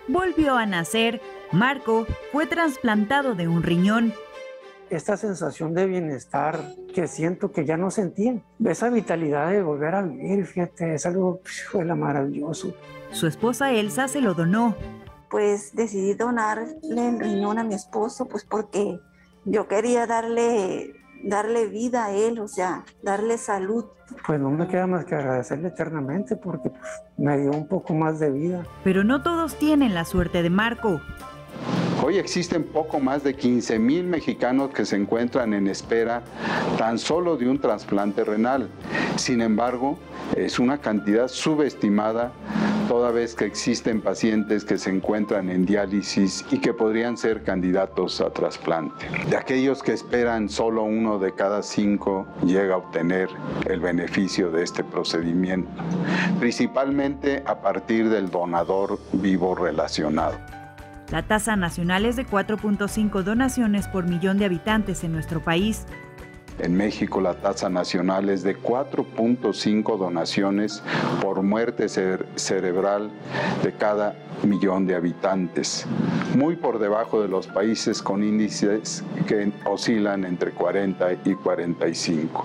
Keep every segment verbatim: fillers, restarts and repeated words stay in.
volvió a nacer. Marco fue trasplantado de un riñón. Esta sensación de bienestar que siento que ya no sentía, esa vitalidad de volver a vivir, fíjate, es algo fue maravilloso. Su esposa Elsa se lo donó. Pues decidí donarle el riñón a mi esposo, pues porque yo quería darle, darle vida a él, o sea, darle salud. Pues no me queda más que agradecerle eternamente porque pues, me dio un poco más de vida. Pero no todos tienen la suerte de Marco. Hoy existen poco más de quince mil mexicanos que se encuentran en espera tan solo de un trasplante renal. Sin embargo, es una cantidad subestimada toda vez que existen pacientes que se encuentran en diálisis y que podrían ser candidatos a trasplante. De aquellos que esperan, solo uno de cada cinco llega a obtener el beneficio de este procedimiento, principalmente a partir del donador vivo relacionado. La tasa nacional es de cuatro punto cinco donaciones por millón de habitantes en nuestro país. En México la tasa nacional es de cuatro punto cinco donaciones por muerte cere- cerebral de cada millón de habitantes, muy por debajo de los países con índices que oscilan entre cuarenta y cuarenta y cinco.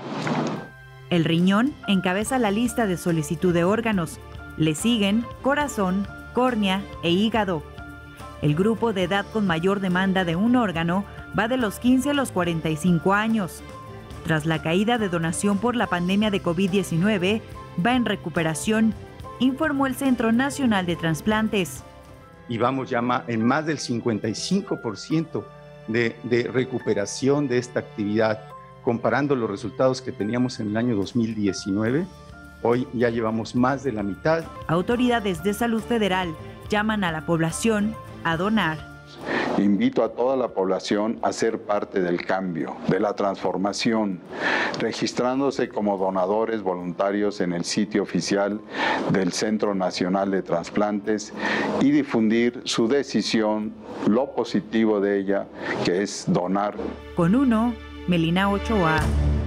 El riñón encabeza la lista de solicitud de órganos. Le siguen corazón, córnea e hígado. El grupo de edad con mayor demanda de un órgano va de los quince a los cuarenta y cinco años. Tras la caída de donación por la pandemia de COVID diecinueve, va en recuperación, informó el Centro Nacional de Trasplantes. Y vamos ya en más del cincuenta y cinco por ciento de, de recuperación de esta actividad. Comparando los resultados que teníamos en el año dos mil diecinueve, hoy ya llevamos más de la mitad. Autoridades de salud federal llaman a la población a donar. Invito a toda la población a ser parte del cambio, de la transformación, registrándose como donadores voluntarios en el sitio oficial del Centro Nacional de Trasplantes y difundir su decisión, lo positivo de ella, que es donar. Con uno, Melina Ochoa.